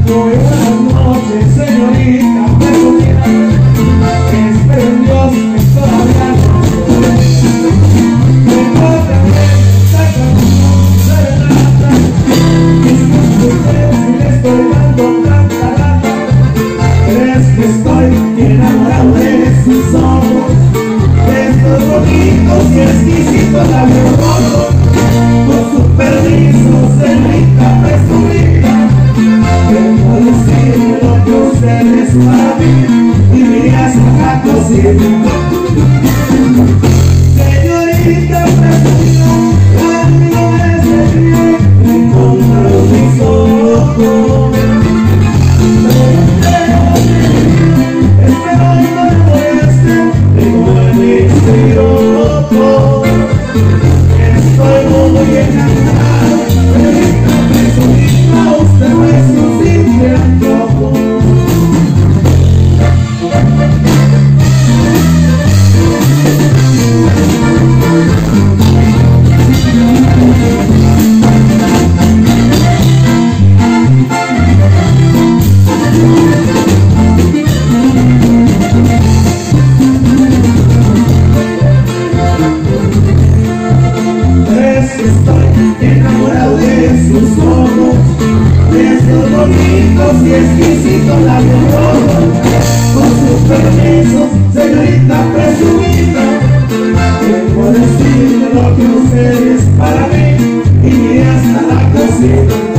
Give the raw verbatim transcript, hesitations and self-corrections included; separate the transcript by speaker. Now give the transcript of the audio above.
Speaker 1: Muy buenas noches, señorita presumida. Espero en Dios que todavía no me toca esta canción serenata. Disculpe usted si le estoy dando tanta lata, pero es que estoy enamorado de sus ojos, de estos bonitos y exquisitos labios rojos. Con su permiso, señorita presumida, vengo a decirle lo que usted es para mí y me iré hasta la cocina. Señorita presumida, conmigo desde bien, me encontraron mis ojos. Espero y no me moleste, tengo el misterio. Estoy muy enamorado, señorita presumida, usted no es un simple antojo. Estoy enamorado de sus ojos, de esos bonitos y exquisitos labios rojos. Con su permiso, señorita presumida, vengo a decirle lo que usted es para mí y iré hasta la cocina.